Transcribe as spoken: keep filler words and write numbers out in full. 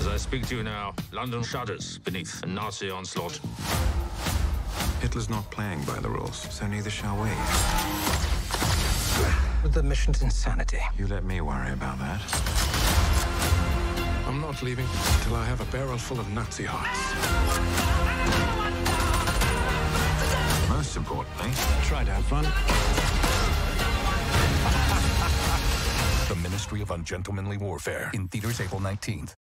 I speak to you now, London shudders beneath a Nazi onslaught. Hitler's not playing by the rules, so neither shall we. The mission's insanity. You let me worry about that. I'm not leaving till I have a barrel full of Nazi hearts. Most importantly, Try to have fun. The Ministry of Ungentlemanly Warfare, in theaters April nineteenth.